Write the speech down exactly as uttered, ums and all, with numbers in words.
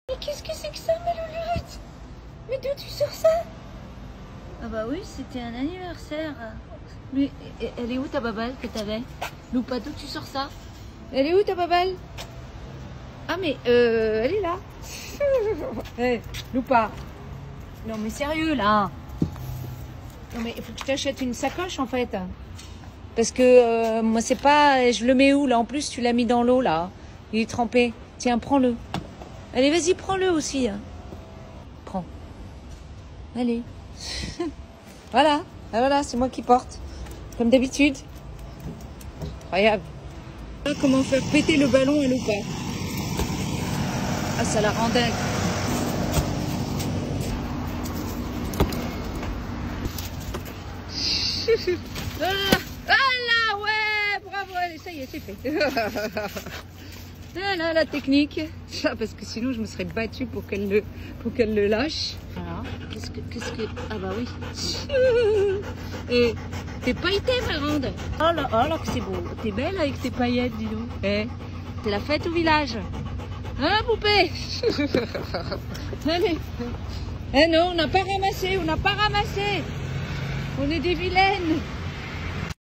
Mais qu'est-ce que c'est que ça, ma louloute? Mais d'où tu sors ça? Ah bah oui, c'était un anniversaire. Mais elle est où ta baballe que t'avais? Loupa, d'où tu sors ça? Elle est où ta baballe? Ah mais euh, elle est là. Hé, hey, Loupa. Non mais sérieux là. Non mais il faut que je t'achète une sacoche en fait. Parce que euh, moi c'est pas... Je le mets où là? En plus tu l'as mis dans l'eau là. Il est trempé. Tiens, prends-le. Allez, vas-y, prends-le aussi. Prends. Allez. Voilà. Ah, voilà, c'est moi qui porte. Comme d'habitude. Incroyable. Comment faire péter le ballon à Loupa. Ah, ça la rend dingue. Ah, ah là, ouais, bravo, allez, ça y est, c'est fait. Ah là, la technique. Ça, parce que sinon, je me serais battue pour qu'elle le, pour qu'elle le lâche. Alors, qu'est-ce que, qu'est-ce que... Ah bah oui. Et t'es pailletée, ma grande. Oh là, oh là, que c'est beau. T'es belle avec tes paillettes, dis donc. Eh, c'est la fête au village. Hein, poupée? Allez. Eh non, on n'a pas ramassé, on n'a pas ramassé. On est des vilaines.